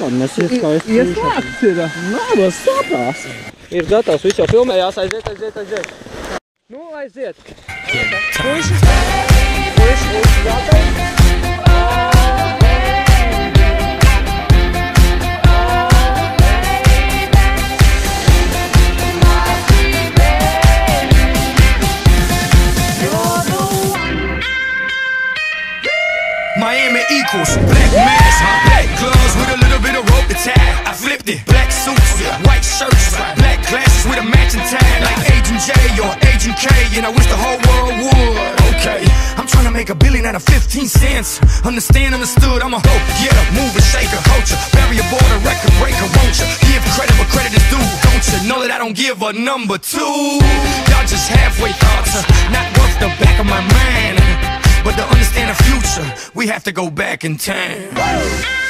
telefonu, mēs ieskaisti. Ieslēgts ir. Nē, sāpās. Ir gatavs, viss jau filmējās, aiziet. Nu, aiziet. Puiši, gatavs. Miami equals black mask, black gloves with a little bit of rope to tie. I flipped it, black suits, white shirts, black glasses with a matching tie, like Agent J or Agent K, and I wish the whole world would. Okay, I'm trying to make $1 billion out of 15 cents. Understand, understood, I'm a hoe, yeah, mover, shaker, culture, barrier border, record breaker, won't you? Give credit where credit is due, don't you? Know that I don't give a number two. Y'all just halfway thoughts, not worth the back of my mind. But to understand the future, we have to go back in time.